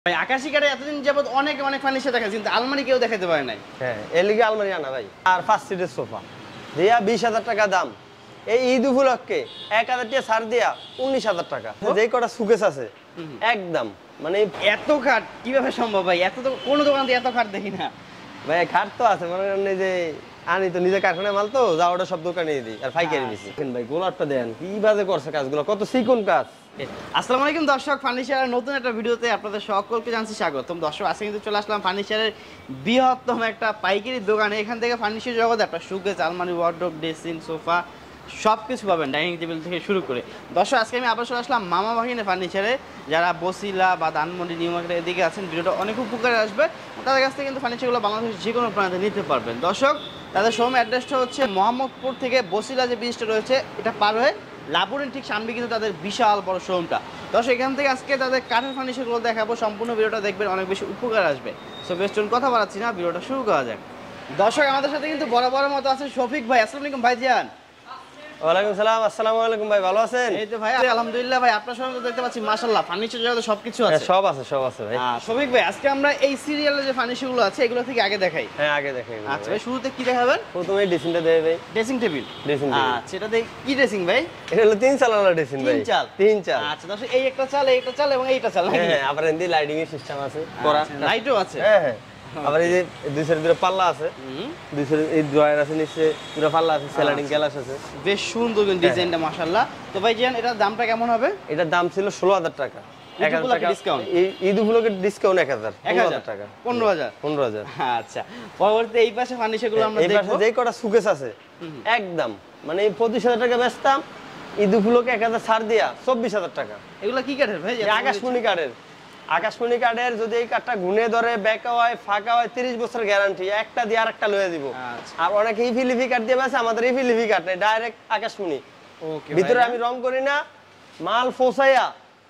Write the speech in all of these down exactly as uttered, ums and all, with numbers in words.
ভাই আকাশী কাঠে এতদিন যাবত অনেক অনেক ফার্নিচার দেখা কিন্তু আলমারি কেউ দেখাতে পারে নাই। হ্যাঁ এর লিগে আলমারি আনা ভাই। আর পাঁচ সিটের সোফা দিয়া বিশ হাজার টাকা দাম। এই ঈদ উপলক্ষে এক হাজার টাকা ছাড় দিয়া উনিশ হাজার টাকা। যেই কটা সুকেস আছে একদম মানে এত খাট কিভাবে সম্ভব ভাই? এত তো কোনো দোকান দিয়ে এত খাট দেখি না ভাই। খাট তো আছে মনে করেন যে আনি তো নিজে কারখানায় মাল তো যা ওটা সব দোকানে দিই আর পাইকারি বেশি। ভাই গোলাপটা দেন কি বাজে করছে কাজগুলো, কত চিকন কাজ। আসসালামু আলাইকুম দর্শক, ফার্নিচারের নতুন একটা ভিডিওতে আপনাদের সকলকে জানাচ্ছি স্বাগতম। দর্শক আজকে কিন্তু চলে আসলাম ফার্নিচারের বৃহত্তম একটা পাইকারি দোকানে। এখান থেকে ফার্নিচার জগতে আপনার শোকেস, আলমারি, ওয়ার্ডরোব, ড্রেসিং, সোফা সব কিছু পাবেন, ডাইনিং টেবিল থেকে শুরু করে। দর্শক আজকে আমি আবার চলে আসলাম মামা বাহিনী ফার্নিচারে। যারা বসিলা বা ধানমন্ডি, নিউ মার্কেটের এদিকে আছেন ভিডিওটা অনেক উপকারে আসবে। তাদের কাছ থেকে কিন্তু ফার্নিচারগুলো বাংলাদেশের যে কোনো প্রান্তে নিতে পারবেন। দর্শক তাদের শোরুম অ্যাড্রেসটা হচ্ছে মোহাম্মদপুর থেকে বসিলা যে ব্রিজটা রয়েছে এটা পার হয়ে লাবুরের ঠিক সামনে কিন্তু তাদের বিশাল বড় শোরুমটা। দর্শক এখান থেকে আজকে তাদের কাঠের ফার্নিচারগুলো দেখাবো, সম্পূর্ণ ভিডিওটা দেখবেন, অনেক বেশি উপকার আসবে। সো বেশ চলুন কথা বাড়াচ্ছি না, ভিডিওটা শুরু করা যাক। দর্শক আমাদের সাথে কিন্তু বড় বড় মতো আছে শফিক ভাই। আসসালামু আলাইকুম ভাইজান। ওয়ালাইকুম সালাম। আসসালামু আলাইকুম ভাই, ভালো আছেন? এই তো ভাই আলহামদুলিল্লাহ ভাই, আপনার সঙ্গে দেখতে পাচ্ছি মাশাআল্লাহ ফার্নিচার জগতে সবকিছু আছে। সব আছে সব আছে ভাই। হ্যাঁ শফিক ভাই আজকে আমরা এই সিরিয়ালে যে ফার্নিচারগুলো আছে এগুলো থেকে আগে দেখাই। হ্যাঁ আগে দেখাই। আচ্ছা ভাই শুরুতে কি দেখাবেন? প্রথমে ড্রেসিংটা দেই ভাই। Dressing table. Dressing table. আচ্ছা এটা দেই কি ড্রেসিং ভাই? এটা হলো তিন চালালা ড্রেসিং ভাই। তিন চাল। তিন চাল। আচ্ছা দর্শক এই একটা চাল, এই একটা চাল এবং এইটা চাল। হ্যাঁ আবার এন্দি লাইটিং এর সিস্টেম আছে। করা লাইটও আছে। হ্যাঁ হ্যাঁ। আবার এই যে দুই সাইডে দুটো পাল্লা আছে, দুই সাইডে এই ড্রয়ার আছে, নিচে দুটো পাল্লা আছে, স্লাইডিং গ্লাস আছে। বেশ সুন্দর কিন্তু ডিজাইনটা মাশাআল্লাহ। তো ভাই জান এটার দামটা কেমন হবে? এটার দাম ছিল ষোলো হাজার টাকা। এক হাজার টাকা ডিসকাউন্ট। এই ঈদ উপলক্ষে ডিসকাউন্ট এক হাজার টাকা। পনেরো হাজার। পনেরো হাজার। আচ্ছা পরবর্তীতে এই পাশে ফার্নিচারগুলো আমরা দেখব। এই পাশে যেই কটা সুকেস আছে একদম মানে পঁচিশ হাজার টাকা বেচতাম, ঈদ উপলক্ষে এক হাজার ছাড় দিয়া চব্বিশ হাজার টাকা। এগুলো কি কাঠের ভাই? আকাশমণি কাঠের। আকাশমণি কাঠের যদি এই কাঠটা গুনে ধরে বেঁকা হয় ফাঁকা হয় তিরিশ বছর গ্যারান্টি, একটা দিয়ে আরেকটা লয়ে দিব। আর অনেক এই ফিলিপি কাঠ দিয়ে আছে, আমাদের এই ফিলিপি কাঠ নেই, ডাইরেক্ট আকাশমণি। ওকে ভিতরে আমি রং করি না, মাল ফোসাইয়া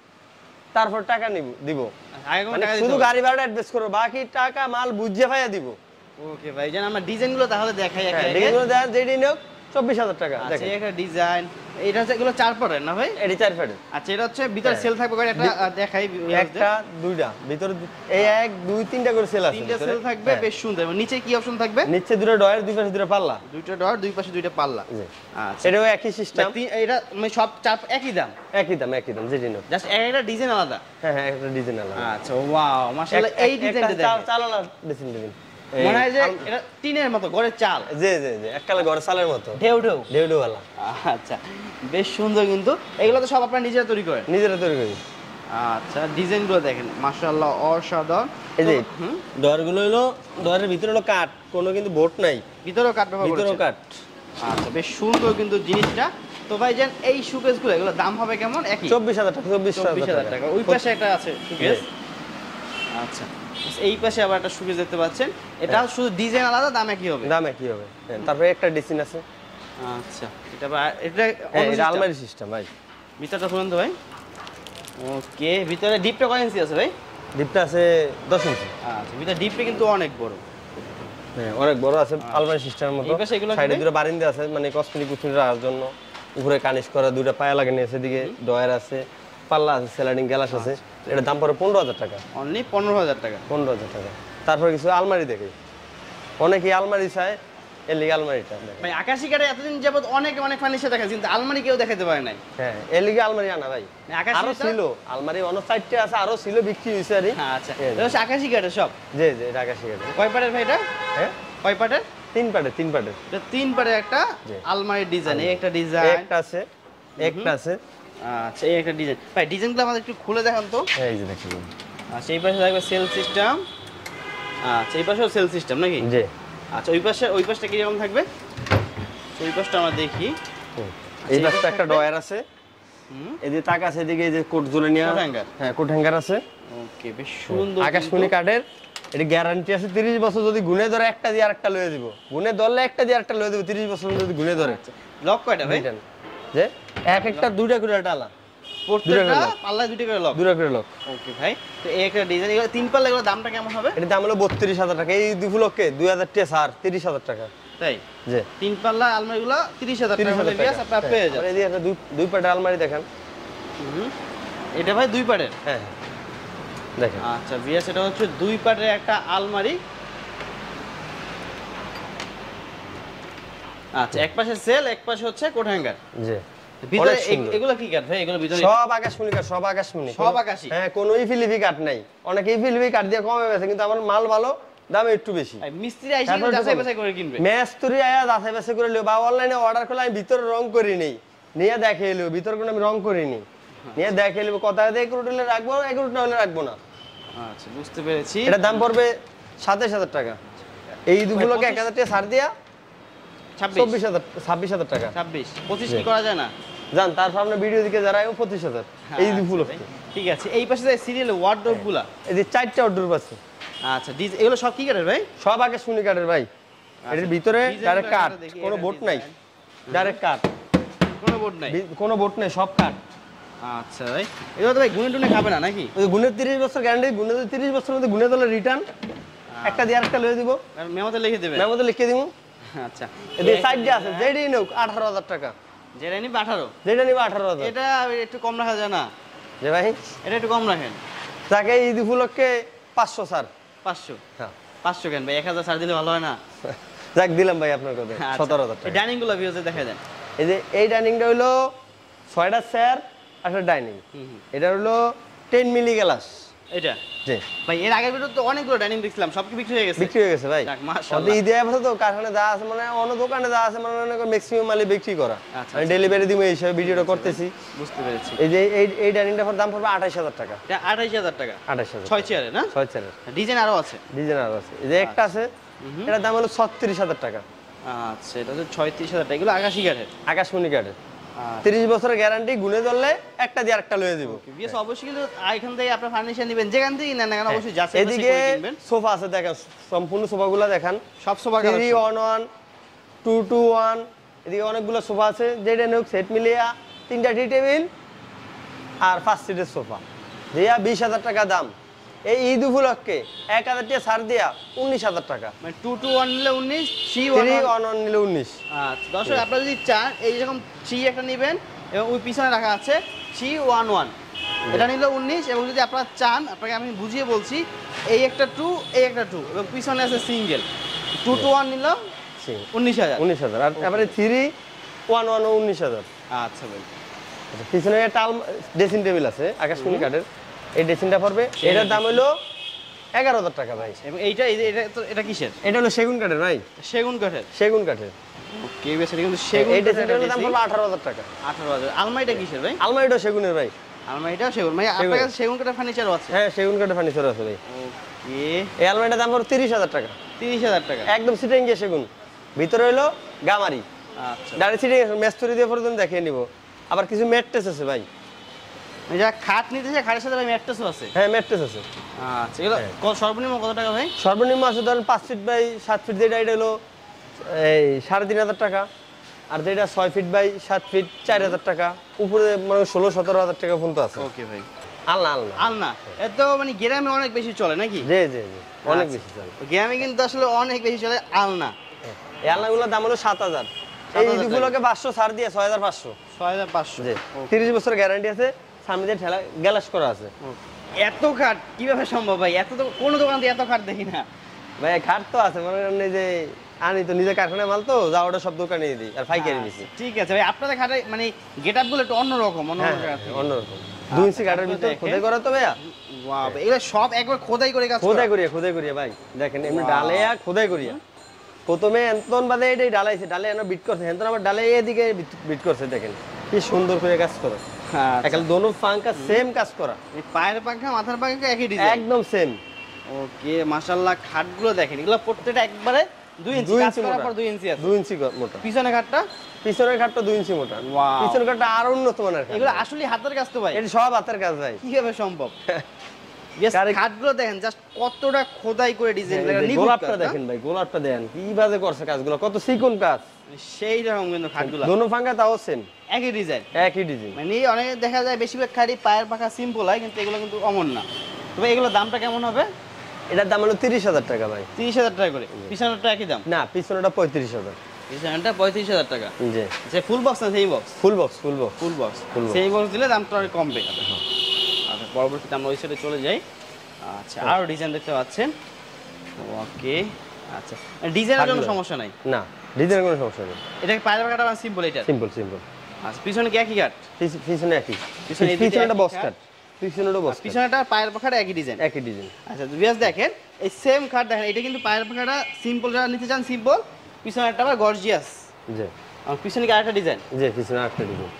তারপর টাকা নিব দিব। মানে শুধু গাড়ি ভাড়া অ্যাডভান্স করব, বাকি টাকা মাল বুঝিয়ে ভাইয়া দিব। ওকে ভাই জান আমরা ডিজাইনগুলো তাহলে দেখাই একে একে। ডিজাইনগুলো দেন যেটি নিও চব্বিশ হাজার টাকা। আচ্ছা এই একটা ডিজাইন, এটা হচ্ছে এগুলো চার পাটের না ভাই? এটি চার পাটের। আচ্ছা এটা হচ্ছে ভিতরে সেল থাকবে করে একটা দেখাই। একটা দুইটা ভিতরে এই এক দুই তিনটা করে সেল আছে। তিনটা সেল থাকবে, বেশ সুন্দর। এবং নিচে কি অপশন থাকবে? নিচে দুটো ডয়ার, দুই পাশে দুটো পাল্লা। দুইটা ডয়ার, দুই পাশে দুইটা পাল্লা। আচ্ছা এটাও একই সিস্টেম। এটা মানে সব চার একই দাম? একই দাম একই দাম যেটি নিও, জাস্ট একটা ডিজাইন আলাদা। হ্যাঁ হ্যাঁ একটা ডিজাইন আলাদা। আচ্ছা ওয়াও মাশাআল্লাহ এই ডিজাইনটা দেখেন। চালালা ডিজাইন দিবেন মনে হয় যে এটা টিনের মতো ঘরের চাল। জি জি জি এককালে ঘরের চালের মতো ঢেউ ঢেউ ঢেউ ঢেউ वाला। আচ্ছা বেশ সুন্দর কিন্তু। এগুলো তো সব আপনারা নিজেরা তৈরি করেন? নিজেরা তৈরি করি। আচ্ছা ডিজাইনগুলো দেখেন মাশাআল্লাহ অসাধারণ। এই যে ডয়ারগুলো হলো ডয়ারের ভিতরে হলো কাঠ, কোনো কিন্তু বোর্ড নাই, ভিতরেও কাঠ ব্যবহার করেছেন? ভিতরেও কাঠ। আচ্ছা বেশ সুন্দর কিন্তু জিনিসটা। তো ভাই জান এই শোকেসগুলো এগুলো দাম হবে কেমন? একই চব্বিশ হাজার টাকা। চব্বিশ হাজার টাকা। ওই পাশে একটা আছে শোকেস। আচ্ছা এই পাশে আবার একটা শোকেস দেখতে পাচ্ছেন, এটা শুধু ডিজাইন আলাদা, দাম একই হবে? দাম একই হবে। তারপরে একটা ডিজাইন আছে। আচ্ছা এটা এটা এটা আলমারি সিস্টেম ভাই। ভিতরটা খুলুন তো ভাই। ওকে ভিতরে ডিপটা কয় ইঞ্চি আছে ভাই? ডিপটা আছে দশ ইঞ্চি। আচ্ছা ভিতরে ডিপটা কিন্তু অনেক বড়। হ্যাঁ অনেক বড় আছে, আলমারি সিস্টেমের মতো। সাইডে দুটো বারিন্দা আছে মানে কসমেটিক কুচুনি রাখার জন্য, উপরে কানিশ করা দুটো পায়া লাগানো আছে, এদিকে ডয়ার আছে, পাল্লা আছে, স্লাইডিং গ্লাস আছে। এটা দাম পড়ে পনেরো হাজার টাকা। অনলি পনেরো হাজার টাকা। পনেরো হাজার টাকা। তারপরে কিছু আলমারি দেখে অনেকেই আলমারি চায়, এর লিগে আলমারিটা ভাই আকাশী কাঠে এতদিন যাবত অনেক অনেক ফার্নিচার দেখা কিন্তু আলমারি কেউ দেখাতে পারে নাই। হ্যাঁ এর লিগে আলমারি আনা ভাই। আরো ছিল আলমারি অনেক সাইডে আছে, আরো ছিল বিক্রি হইছে আরে। আচ্ছা এটা আকাশী কাঠের সব? জি জি এটা আকাশী কাঠের। কয় পাটের ভাই এটা? হ্যাঁ কয় পাটের? তিন পাটের। তিন পাটের। এটা তিন পাটের একটা আলমারি ডিজাইন। এই একটা ডিজাইন, একটা আছে, একটা আছে। আচ্ছা এই একটা ডিজাইন। ভাই ডিজাইনগুলো আমাদের একটু খুলে দেখান তো। এই যে দেখুন। আচ্ছা এই পাশে থাকবে সেল সিস্টেম। আচ্ছা এই পাশেও সেল সিস্টেম নাকি? জি। আচ্ছা ওই পাশে ওই পাশটা কি রকম থাকবে? ওই পাশটা আমরা দেখি। এই পাশটা একটা ডয়ার আছে। হুম এই যে তাক আছে, এদিকে এই যে কোট ঝুলে নিয়া। Coat hanger. হ্যাঁ কোট হ্যাঙ্গার আছে। ওকে বেশ সুন্দর আকাশমণি কাঠের। এর গ্যারান্টি আছে তিরিশ বছর, যদি গুনে ধরে একটা দিয়ে আরেকটা লয়ে দিব, গুনে ধরলে একটা দিয়ে আরেকটা লয়ে দিব তিরিশ বছর যদি গুনে ধরে। লক কয়টা ভাই? যে এক একটা দুইটা করে টালা, প্রত্যেকটা পাল্লায় দুইটা করে লক। দুইটা করে লক। ওকে ভাই তো এই একটা ডিজাইন, এগুলো তিন পাল্লা, এগুলো দামটা কেমন হবে? এর দাম হলো বত্রিশ হাজার টাকা। এই দুই ফুলকে দুই হাজার টাকা ছাড়, তিরিশ হাজার টাকা। তাই? জি তিন পাল্লা আলমারিগুলো তিরিশ হাজার টাকা হলে বিয়াস আপনারা পেয়ে যাবেন। এই যে একটা দুই দুই পাটের আলমারি দেখেন। হুম এটা ভাই দুই পাটের? হ্যাঁ দেখেন। আচ্ছা ভিএস এটা হচ্ছে দুই পাটের একটা আলমারি। আচ্ছা এক পাশে সেল, এক পাশে হচ্ছে কোট হ্যাঙ্গার। জি। ভিতরে এগুলো কি কাঠ ভাই? এগুলো ভিতরে সব আকাশমণি কাঠ, সব আকাশমণি। সব আকাশী। হ্যাঁ, কোনো ইফিলিফি কাঠ নাই। অনেকে ইফিলিফি কাঠ দিয়ে কমে বেচে, কিন্তু আমার মাল ভালো, দাম একটু বেশি। ভাই মিস্ত্রি আইসা কিন্তু যাচাই বাছাই করে কিনবে। মিস্ত্রি আয়া যাচাই বাছাই করে লিও, বা অনলাইনে অর্ডার করলে আমি ভিতরে রং করি নেই, নিয়ে দেখে লিও ভিতরে কোনো আমি রং করি নি, নিয়ে দেখে লিও কথা দিয়ে এক রুটলে রাখবো, এক রুট না হলে রাখবো না। আচ্ছা বুঝতে পেরেছি। এটা দাম পড়বে সাতাশ হাজার টাকা। এই দুগুলোকে এক হাজার টাকা ছাড় দিয়া চব্বিশ হাজার ছাব্বিশ হাজার টাকা। ছাব্বিশ পঁচিশ কি করা যায় না? জান তারপর আপনার ভিডিও দিকে যারা পঁচিশ হাজার এই দুগুলো। ঠিক আছে, এই পাশে যে সিরিয়াল ওয়ার্ডরোব গুলা, এই যে চারটা ওয়ার্ডরোব আছে। আচ্ছা এগুলো সব কি কাঠের ভাই? সব আকাশমণি কাঠের ভাই। এর ভিতরে ডাইরেক্ট কাঠ, কোনো বোট নাই, ডাইরেক্ট কাঠ, কোনো বোট নাই, কোনো বোট নাই, সব কাঠ। আচ্ছা ভাই এগুলো তো ভাই গুনে টুনে খাবে না নাকি? ওই গুণের তিরিশ বছর গ্যারান্টি, গুণে যদি তিরিশ বছরের মধ্যে গুণে দিলে রিটার্ন, একটা দিয়ে আরেকটা লয়ে দিব, মেমোতে লিখে দেবে, মেমোতে লিখে দিব। আচ্ছা এই সাইডে আছে যেটাই নেও আঠারো হাজার টাকা, যেটা নিবে আঠারো, যেটা নিবে আঠারো হাজার। এটা একটু কম রাখা যায় না যে ভাই? এটা একটু কম রাখেন। তাকে ঈদ উপলক্ষে পাঁচশো স্যার। পাঁচশো? হ্যাঁ পাঁচশো কেন ভাই? এক হাজার ছাড় দিলে ভালো হয় না? যাক দিলাম ভাই আপনার কথা, সতেরো হাজার টাকা। ডাইনিং গুলো ভিউজে দেখা দেন। এই যে এই ডাইনিংটা হলো ছয়টা চেয়ার একটা ডাইনিং, এটা হলো টেন মিলি গ্লাস। এটা জি ভাই এর আগের ভিডিও তো অনেকগুলো ডাইনিং দেখছিলাম, সব কি বিক্রি হয়ে গেছে? বিক্রি হয়ে গেছে ভাই। মাশাআল্লাহ ঈদে আছে তো, কারখানে যা আছে মানে অন্য দোকানে যা আছে মানে ম্যাক্সিমাম মালে বিক্রি করা। আমি ডেলিভারি দিব এই হিসাবে ভিডিওটা করতেছি। বুঝতে পেরেছি। এই যে এই এই ডাইনিংটার দাম পড়বে আঠাশ হাজার টাকা। এটা আঠাশ হাজার টাকা? আঠাশ হাজার। ছয় চেয়ারে না? ছয় চেয়ারে। ডিজাইন আরো আছে? ডিজাইন আরো আছে। এই যে একটা আছে, এটার দাম হলো ছত্রিশ হাজার টাকা। আচ্ছা এটা হচ্ছে ছয়ত্রিশ হাজার টাকা। এগুলো আকাশী কাঠের? আকাশমণি কাঠের। তিরিশ বছরের গ্যারান্টি, গুনে ধরলে একটা দিয়ে আরেকটা লয়ে দিব। বিএস অবশ্যই কিন্তু এখান থেকে আপনি ফার্নিচার নেবেন, যেখান থেকে নেন না কেন অবশ্যই যাচাই বাছাই করে কিনবেন। সোফা আছে দেখেন, সম্পূর্ণ সোফাগুলো দেখেন, সব sofa three one one, two two one, এদিকে অনেকগুলো সোফা আছে, যেটা নেক সেট মিলিয়া তিনটা টি টেবিল আর পাঁচ সিটের সোফা দিয়া বিশ হাজার টাকা দাম। এই ঈদ উপলক্ষে এক হাজার টাকা ছাড় দিয়া উনিশ হাজার টাকা। মানে টু টু ওয়ান নিলে উনিশ, থ্রি ওয়ান ওয়ান নিলে উনিশ। আচ্ছা দর্শক আপনারা যদি চান এই রকম থ্রি একটা নেবেন এবং ওই পিছনে রাখা আছে থ্রি ওয়ান ওয়ান, এটা নিলে উনিশ। এবং যদি আপনারা চান, আপনাকে আমি বুঝিয়ে বলছি, এই একটা টু, এই একটা টু এবং পিছনে আছে সিঙ্গেল, টু টু ওয়ান নিলাম উনিশ হাজার। উনিশ হাজার আর তারপরে থ্রি ওয়ান ওয়ান উনিশ হাজার। আচ্ছা ভাই পিছনে একটা ড্রেসিং টেবিল আছে আকাশমণি কাঠের, এই ড্রেসিংটা পড়বে, এটার দাম হলো এগারো হাজার টাকা ভাই। এবং এইটা এটা এটা কিসের? এটা হলো সেগুন কাঠের ভাই। সেগুন কাঠের? সেগুন কাঠের। ওকে বেশ, এটা কিন্তু সেগুন। এই ড্রেসিংটার দাম পড়বে আঠারো হাজার টাকা। আঠারো হাজার। আলমারিটা কিসের ভাই? আলমারিটা সেগুনের ভাই। আলমারিটা সেগুন মানে আপনার কাছে সেগুন কাঠের ফার্নিচারও আছে? হ্যাঁ সেগুন কাঠের ফার্নিচার আছে ভাই। ওকে এই আলমারিটার দাম পড়বে তিরিশ হাজার টাকা। তিরিশ হাজার টাকা একদম সিটিং গিয়ে সেগুন, ভিতরে হলো গামারি। আচ্ছা ডাইরেক্ট সিটিং মেস্তরি দিয়ে পর্যন্ত দেখিয়ে নিব। আবার কিছু ম্যাট্রেস আছে ভাই, যা খাট নিতে চাই খাটের সাথে ম্যাট্রেসও আছে? হ্যাঁ ম্যাট্রেস আছে। আচ্ছা এগুলো সর্বনিম্ন কত টাকা ভাই? সর্বনিম্ন আছে ধরেন পাঁচ ফিট বাই সাত ফিট, যেটা এটা হলো এই সাড়ে তিন হাজার টাকা, আর যেটা ছয় ফিট বাই সাত ফিট চার হাজার টাকা, উপরে মানে ষোলো সতেরো হাজার টাকা পর্যন্ত আছে। ওকে ভাই আলনা আলনা আলনা এত মানে গ্রামে অনেক বেশি চলে নাকি? জি জি জি অনেক বেশি চলে গ্রামে, কিন্তু আসলে অনেক বেশি চলে আলনা। এই আলনাগুলোর দাম হলো সাত হাজার। এই দুগুলোকে পাঁচশো ছাড় দিয়ে ছয় হাজার পাঁচশো। ছয় হাজার পাঁচশো জি। তিরিশ বছর গ্যারান্টি আছে, সামনে দিয়ে ঠেলা গ্যালাস করা আছে। এত খাট কিভাবে সম্ভব ভাই? এত তো কোনো দোকান দিয়ে এত খাট দেখি না ভাই। খাট তো আছে মানে যে আনি তো নিজে কারখানায় মাল তো, যা ওটা সব দোকানে দিই আর পাইকারি দিছি। ঠিক আছে ভাই, আপনাদের খাটে মানে গেটআপ গুলো একটু অন্যরকম, অন্যরকম অন্যরকম। দুই ইঞ্চি কাঠের ভিতরে খোদাই করা তো ভাইয়া। ওয়াও এগুলো সব একবার খোদাই করে কাজ করা? খোদাই করিয়া খোদাই করিয়া ভাই দেখেন, এমনি ডালেয়া খোদাই করিয়া। প্রথমে এন্তন বাদে এটাই ডালাইছে, ডালে এনে বিট করছে, এন্তন আবার ডালে এদিকে বিট করছে। দেখেন কি সুন্দর করে কাজ করে। হ্যাঁ এখন দোনো পাঙ্খা সেম কাজ করা, এই পায়ের পাঙ্খা মাথার পাঙ্খা একই ডিজাইন, একদম সেম। ওকে মাশাআল্লাহ। খাটগুলো দেখেন, এগুলো প্রত্যেকটা একবারে দুই ইঞ্চি কাজ করার পর দুই ইঞ্চি আছে, দুই ইঞ্চি মোটা। পিছনের খাটটা? পিছনের খাটটা দুই ইঞ্চি মোটা। ওয়াও পিছনের খাটটা আরো উন্নত মানের। এগুলো আসলে হাতের কাজ তো ভাই? এটা সব হাতের কাজ ভাই। কিভাবে সম্ভব? খাটগুলো দেখেন জাস্ট কতটা খোদাই করে ডিজাইন করা। গোলাপটা দেখেন ভাই, গোলাপটা দেখেন কিভাবে করছে কাজগুলো, কত চিকন কাজ। সেই রকম কিন্তু খাটগুলো দোনো পাঙ্খা তাও সেম, একই ডিজাইন একই ডিজাইন। মানে অনেক দেখা যায় বেশিরভাগ খাড়ি পায়ের পাখা সিম্পল হয়, কিন্তু এগুলো কিন্তু অমন না। তবে এগুলোর দামটা কেমন হবে? এটার দাম হলো তিরিশ হাজার টাকা ভাই। তিরিশ হাজার টাকা করে? পিছনেরটা একই দাম? না পিছনেরটা পঁয়ত্রিশ হাজার। পিছনেরটা পঁয়ত্রিশ হাজার টাকা। জি যে ফুল বক্স না সেই box? Full box full box full box সেই বক্স দিলে দামটা অনেক কমবে। আচ্ছা পরবর্তীতে আমরা ওই সাইডে চলে যাই। আচ্ছা আর ডিজাইন দেখতে পাচ্ছেন ওকে আচ্ছা ডিজাইনের কোনো সমস্যা নাই না ডিজাইনের কোনো সমস্যা নেই এটা কি পায়ের কাটা সিম্পল এটা সিম্পল সিম্পল আচ্ছা পিছনে কি একই কাট পিছনে একই পিছনে পিছনেটা বক্স কাট পিছনেটা বক্স পিছনেটা পায়ের পাখাটা একই ডিজাইন একই ডিজাইন আচ্ছা ভিউয়ার্স দেখেন এই সেম কাট দেখেন এটা কিন্তু পায়ের পাখাটা সিম্পল যারা নিতে চান সিম্পল পিছনেটা আবার গর্জিয়াস জি আর পিছনে কি আরেকটা ডিজাইন জি পিছনে আরেকটা ডিজাইন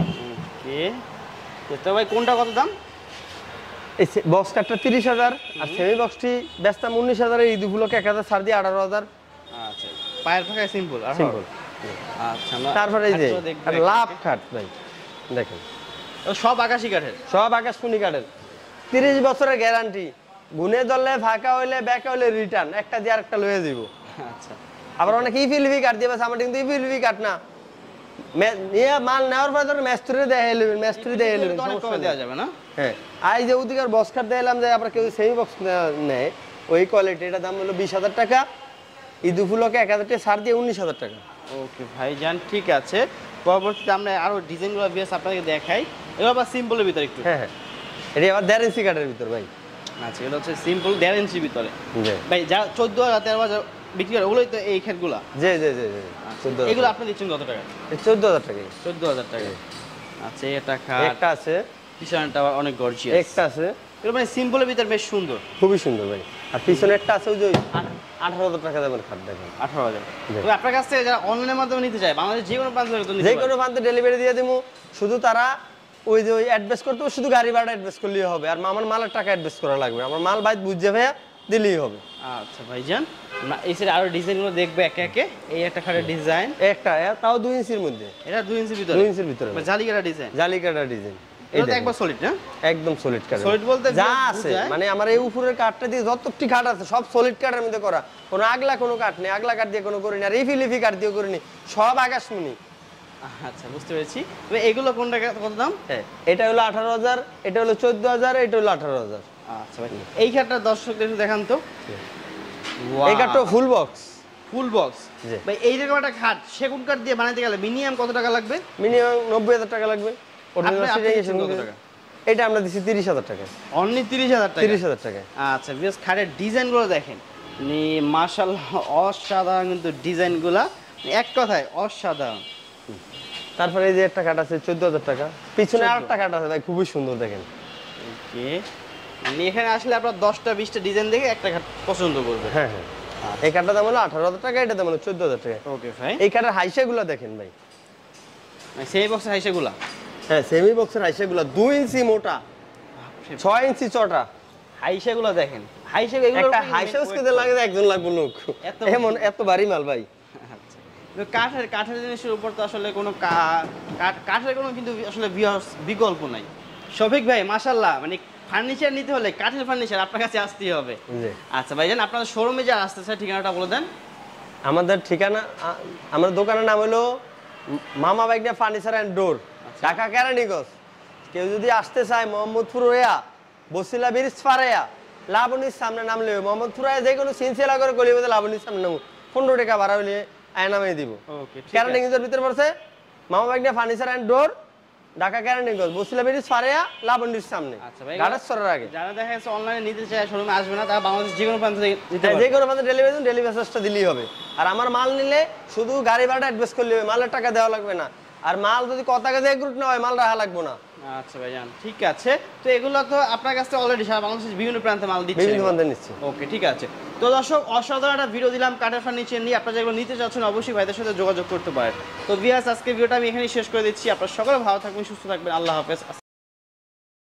ওকে তো ভাই কোনটা কত দাম এই বক্স কাটটা তিরিশ হাজার আর সেমি বক্সটি বেচতাম উনিশ হাজার এই দুগুলোকে এক হাজার ছাড় দিয়ে আঠারো হাজার আচ্ছা পায়ের পাখা সিম্পল আর সিম্পল আচ্ছা তারপরে এই যে লাভ কাট ভাই দেখেন সব আকাশি কাঠের সব আকাশমণি কাঠের তিরিশ বছরের গ্যারান্টি গুনে ধরলে ফাঁকা হইলে ব্যাকা হইলে রিটার্ন একটা দিয়ে আরেকটা লয়ে দিব আচ্ছা আবার অনেক ইফিলিফি কাট দিয়ে বাস আমার কিন্তু ইফিলিফি কাট না নিয়ে মাল নেওয়ার পর ধরে মেস্তুরি দেখাই নেবেন মেস্তুরি দেখাই নেবেন সমস্যা দেওয়া যাবে না হ্যাঁ আর এই যে ওদিকের বক্স কাট দিলাম যে আপনার কেউ সেমি বক্স নেয় ওই কোয়ালিটি এটা দাম হলো বিশ হাজার টাকা ঈদ উপলক্ষে এক হাজার টাকা ছাড় দিয়ে উনিশ হাজার টাকা ওকে ভাই জান ঠিক আছে পরবর্তীতে আমরা আরো ডিজাইনগুলো বিয়াস আপনাদেরকে দেখাই এগুলো আবার সিম্পলের ভিতরে একটু হ্যাঁ হ্যাঁ এটা আবার দেড় ইঞ্চি কাঠের ভিতর ভাই আচ্ছা এটা হচ্ছে সিম্পল দেড় ইঞ্চির ভিতরে জি ভাই যা চোদ্দ হাজার তেরো হাজার বিক্রি করে ওগুলোই তো এই খেটগুলো জি জি জি জি এগুলো আপনি দিচ্ছেন কত টাকা চোদ্দ হাজার টাকা চোদ্দ হাজার টাকা আচ্ছা এটা খাট একটা আছে পিছনটা আবার অনেক গর্জিয়াস একটা আছে এগুলো মানে সিম্পলের ভিতরে বেশ সুন্দর খুবই সুন্দর ভাই আর পিছনে একটা আছে ওই যে আঠারো হাজার টাকা দামের খাট দেখেন আঠারো হাজার তবে আপনার কাছ থেকে যারা অনলাইনের মাধ্যমে নিতে চায় বাংলাদেশ যে কোনো প্রান্ত থেকে যে কোনো প্রান্তে ডেলিভারি দিয়ে দেবো শুধু তারা ওই যে ওই অ্যাডভান্স করতে হবে শুধু গাড়ি ভাড়া অ্যাডভান্স করলেই হবে আর আমার মালের টাকা অ্যাডভান্স করা লাগবে আমার মাল বাইরে বুঝে ভাইয়া দিলেই হবে আচ্ছা ভাইজান এই সাইডে আরো ডিজাইনগুলো দেখবে একে একে এই একটা খাটের ডিজাইন একটা তাও দুই ইঞ্চির মধ্যে এটা দুই ইঞ্চির ভিতরে দুই ইঞ্চির ভিতরে জালিকাটা ডিজাইন জালিকাটা ডিজাইন এটা একবার সলিড না একদম সলিড কাঠ সলিড বলতে যা আছে মানে আমার এই উপরের কাঠটা দিয়ে যতটি কাঠ আছে সব সলিড কাঠের মধ্যে করা কোনো আগলা কোনো কাঠ নেই আগলা কাঠ দিয়ে কোনো করিনি আর রিফিলিফি কাঠ দিয়ে করিনি সব আকাশমণি আচ্ছা বুঝতে পেরেছি তবে এগুলো কোনটা কত দাম হ্যাঁ এটা হলো আঠারো হাজার এটা হলো চোদ্দ হাজার এটা হলো আঠারো হাজার আচ্ছা ভাই এই খাটটা দর্শকদের একটু দেখান তো এই কাঠটা ফুল বক্স ফুল বক্স ভাই এই রকম একটা খাট সেগুন কাঠ দিয়ে বানাতে গেলে মিনিমাম কত টাকা লাগবে মিনিমাম নব্বই হাজার টাকা লাগবে এটা আমরা দিচ্ছি তিরিশ হাজার টাকা অনলি তিরিশ হাজার টাকা তিরিশ হাজার টাকা আচ্ছা বেশ খাটের ডিজাইনগুলো দেখেন মানে মাশাআল্লাহ অসাধারণ কিন্তু ডিজাইনগুলো এক কথায় অসাধারণ তারপরে এই যে একটা কাঠ আছে চোদ্দ হাজার টাকা পিছনে আরেকটা কাঠ আছে ভাই খুবই সুন্দর দেখেন ওকে মানে এখানে আসলে আপনারা দশটা বিশটা ডিজাইন দেখে একটা কাঠ পছন্দ করবেন হ্যাঁ হ্যাঁ এই কাঠটার দাম হলো আঠারো হাজার টাকা এটা দাম হলো চোদ্দ হাজার টাকা ওকে ভাই এই কাঠের হাইসাগুলো দেখেন ভাই সেমি বক্সের হাইসাগুলো হ্যাঁ সেমি বক্সের হাইসাগুলো দুই ইঞ্চি মোটা ছয় ইঞ্চি চটা হাইসাগুলো দেখেন হাইসা এগুলো একটা হাইসা উস্কেতে লাগে একজন লাগবে লোক এমন এত ভারী মাল ভাই কাঠের কাঠের জিনিসের উপর তো আসলে কোনো কাঠের কোনো কিন্তু আসলে বিকল্প নাই শফিক ভাই মাশাআল্লাহ মানে ফার্নিচার নিতে হলে কাঠের ফার্নিচার আপনার কাছে আসতেই হবে আচ্ছা ভাইজান আপনাদের শোরুমে যা আসতে চায় ঠিকানাটা বলে দেন আমাদের ঠিকানা আমাদের দোকানের নাম হলো Mama Bagicha furniture and door Dhaka Keraniganj কেউ যদি আসতে চায় মোহাম্মদপুর হইয়া বসিলা ব্রিজ পাড়াইয়া লাবণীর সামনে নামলে মোহাম্মদপুর হইয়া যে কোনো সিনসিলা করে গলি বলতে লাবণীর সামনে নামো পনেরো টাকা ভাড়া হলে আয় নামিয়ে দিব কেরানীগঞ্জের ভিতরে পড়ছে Mama Bagicha furniture and door Dhaka Keraniganj Basila bridge পাড়াইয়া লাবণীর সামনে গাড়াছড়ার আগে যারা দেখা যাচ্ছে অনলাইনে নিতে চায় শোরুমে আসবে না তারা বাংলাদেশ যে কোনো প্রান্ত থেকে নিতে পারবে যে কোনো প্রান্তে ডেলিভারি দেন ডেলিভারি চার্জটা দিলেই হবে আর আমার মাল নিলে শুধু গাড়ি ভাড়া অ্যাডভান্স করলে হবে মালের টাকা দেওয়া লাগবে না আর মাল যদি কত টাকা দিয়ে গ্রুপ না হয় মাল রাখা লাগবে না আচ্ছা ভাইজান ঠিক আছে তো এগুলো তো আপনার কাছে অলরেডি সারা বাংলাদেশের বিভিন্ন প্রান্তে মাল দিচ্ছে বিভিন্ন প্রান্তে নিচ্ছে ওকে ঠিক আছে তো দর্শক অসাধারণ একটা ভিডিও দিলাম কাঠের ফার্নিচার নিয়ে আপনারা যেগুলো নিতে চাচ্ছেন অবশ্যই ভাইদের সাথে যোগাযোগ করতে পারেন তো ভিউয়ার্স আজকে ভিডিওটা আমি এখানেই শেষ করে দিচ্ছি আপনারা সকলে ভালো থাকবেন সুস্থ থাকবেন আল্লাহ হাফেজ।